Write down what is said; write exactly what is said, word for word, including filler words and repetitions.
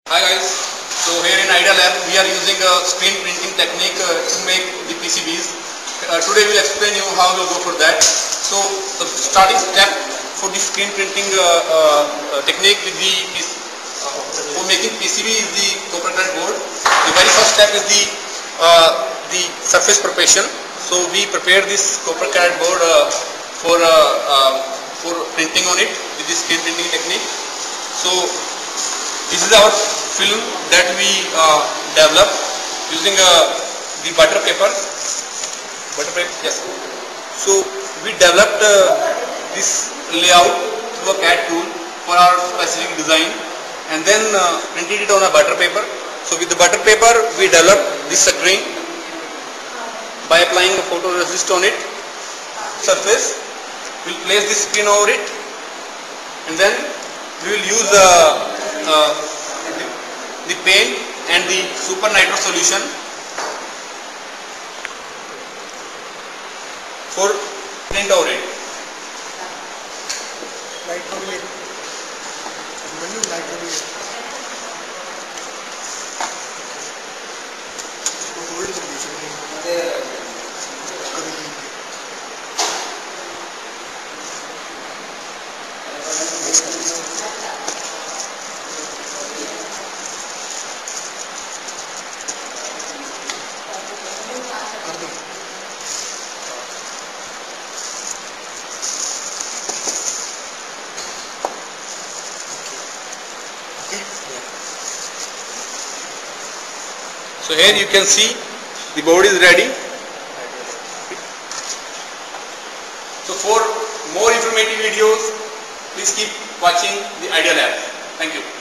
Hi guys, so here in Idea Lab we are using a screen printing technique uh, to make the P C Bs. Uh, today we will explain you how we will go for that. So the starting step for the screen printing uh, uh, technique with the uh, for making P C B is the copper clad board. The very first step is the uh, the surface preparation. So we prepare this copper clad board uh, for uh, uh, for printing on it with the screen printing technique. So this is our film that we uh, developed using uh, the butter paper. Butter paper, yes. So we developed uh, this layout through a C A D tool for our specific design, and then uh, printed it on a butter paper. So with the butter paper, we developed this screen by applying a photoresist on it surface. We'll place this screen over it, and then we will use uh, uh, the, the paint and the super nitro solution for print over it. Light over it. Menu light over it. इसको hold कर दीजिए. So here you can see the board is ready. So for more informative videos, please keep watching the Idea Lab. Thank you.